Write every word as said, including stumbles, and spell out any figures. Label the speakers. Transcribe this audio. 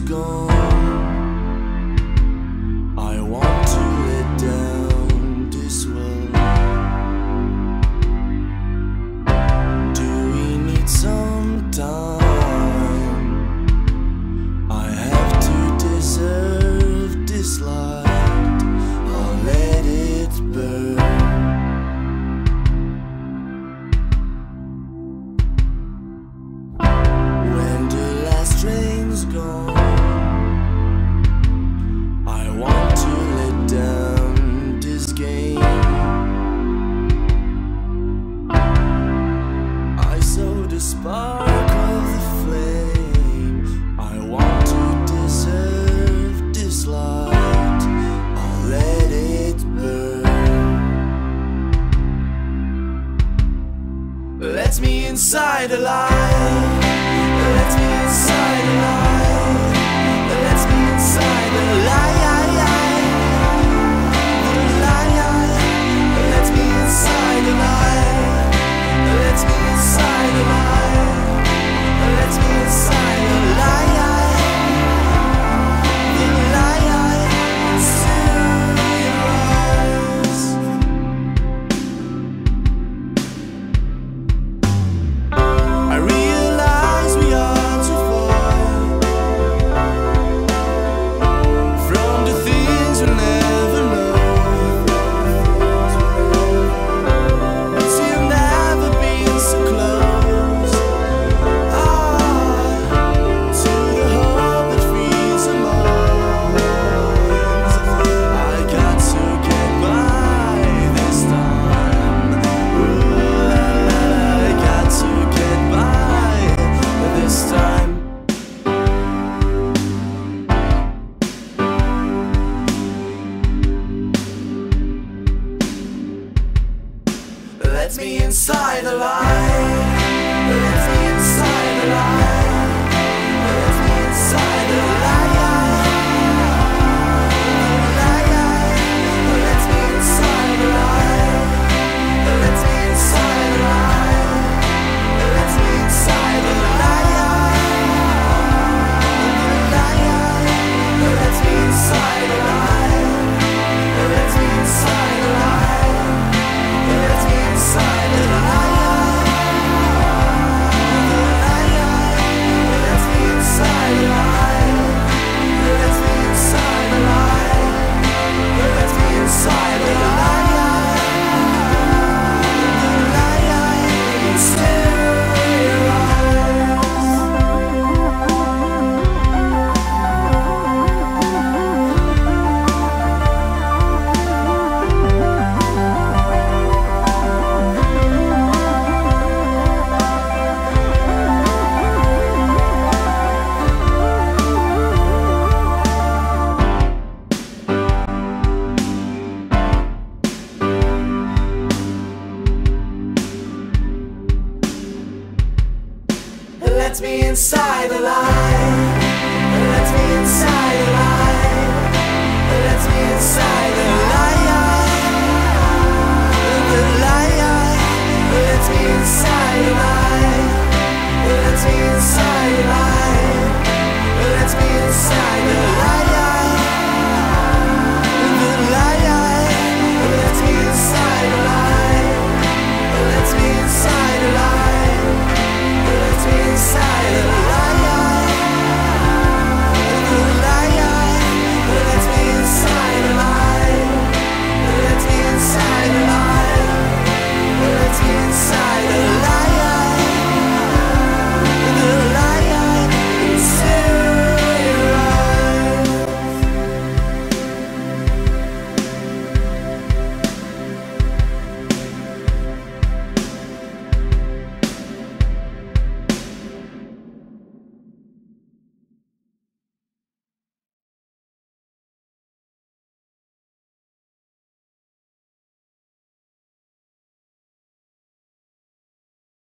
Speaker 1: gone. I want to let down this world. Do we need some time? I have to deserve this light. I'll let it burn. When the last train's gone, I want to let down this game. I saw the spark of the flame. I want to deserve this light. I'll let it burn. Let me inside the light. Let me inside the light. Let me inside the light. Let me inside the light. Let me inside the light. Let me inside the light. The light into your eyes. I realize we are too far from the things we'll never know. But you've never been so close. Ah, to the hope that frees our minds. I got to get by this time. Ooh, I got to get by this time. Let me inside the light. Let me inside the light. Let me inside the light. Let me inside the light. Let me inside the light. Let me inside the light. Let me inside the light. Let me inside the light. Let me inside the light. Let me inside the light. Let me inside the light. Let me inside the light. The light into your eyes. Let me inside the light. Let me inside.